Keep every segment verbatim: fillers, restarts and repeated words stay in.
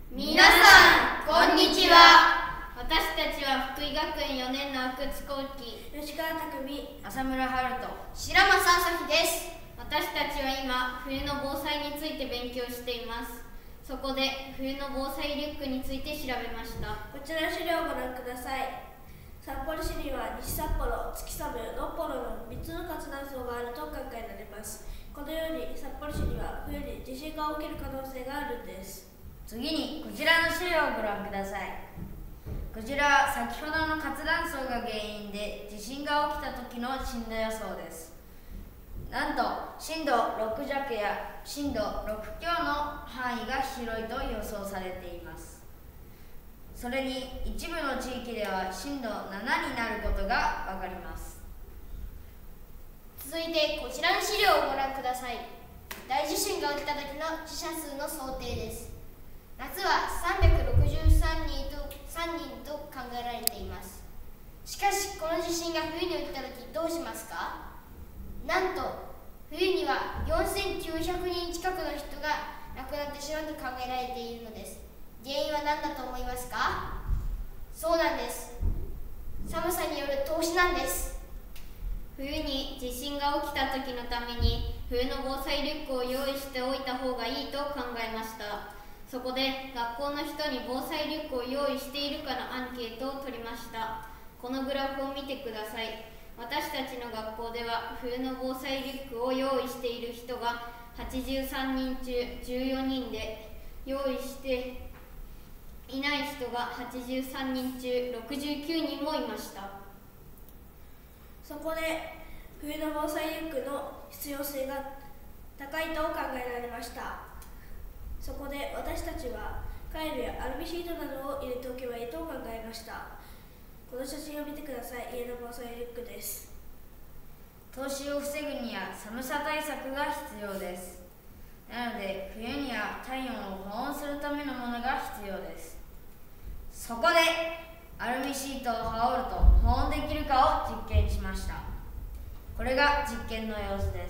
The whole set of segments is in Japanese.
皆さん、こんにちは。私たちは福井学園よねんの阿久津浩樹、 吉川拓実、 浅村春人、 白松朝日です。 私たちは今、冬の防災について勉強しています。そこで、冬の防災リュックについて調べました。 こちらの資料をご覧ください。札幌市には西札幌、月寒、のっぽろのみっつの活断層があると考えられます。このように札幌市には冬に地震が起きる可能性があるんです。 次にこちらの資料をご覧ください。こちらは先ほどの活断層が原因で地震が起きた時の震度予想です。なんと震度ろく弱や震度ろく強の範囲が広いと予想されています。それに一部の地域では震度ななになることがわかります。 続いてこちらの資料をご覧ください。大地震が起きた時の死者数の想定です。夏はさんびゃくろくじゅうさんにんとさんにんと考えられています。しかしこの地震が冬に起きた時どうしますか？なんと冬にはよんせんきゅうひゃくにん近くの人が亡くなってしまうと考えられているのです。原因は何だと思いますか？そうなんです。寒さによる凍死なんです。 冬に地震が起きた時のために冬の防災リュックを用意しておいた方がいいと考えました。そこで学校の人に防災リュックを用意しているかのアンケートを取りました。このグラフを見てください。私たちの学校では冬の防災リュックを用意している人がはちじゅうさんにん中じゅうよにんで、用意していない人がはちじゅうさんにん中ろくじゅうきゅうにんもいました。 そこで冬の防災リュックの必要性が高いと考えられました。そこで私たちはカイルやアルミシートなどを入れておけばいいと考えました。この写真を見てください。家の防災リュックです。 凍死を防ぐには寒さ対策が必要です。なので冬には体温を保温するためのものが必要です。そこでアルミシートを羽織ると保温できるかを実験しました。これが実験の様子です。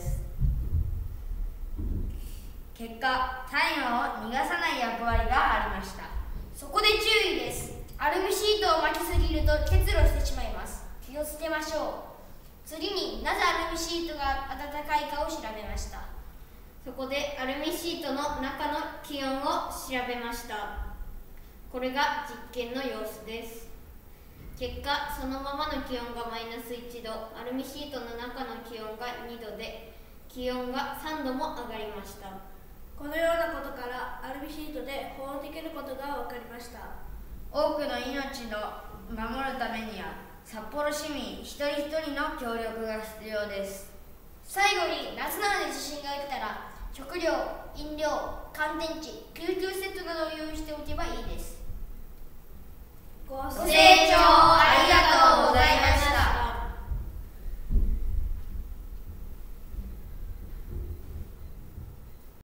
結果、体温を逃がさない役割がありました。 そこで注意です。アルミシートを巻きすぎると結露してしまいます。気をつけましょう。次になぜアルミシートが暖かいかを調べました。 そこでアルミシートの中の気温を調べました。これが実験の様子です。結果、そのままの気温がマイナスいちど、アルミシートの中の気温がにどで、気温がさんども上がりました。 このようなことからアルミシートで保温できることが分かりました。 多くの命を守るためには札幌市民一人一人の協力が必要です。 最後に夏などで地震が起きたら食料、飲料、乾電池、救急セットなどを用意しておけばいいです。 ご清聴ありがとうございました。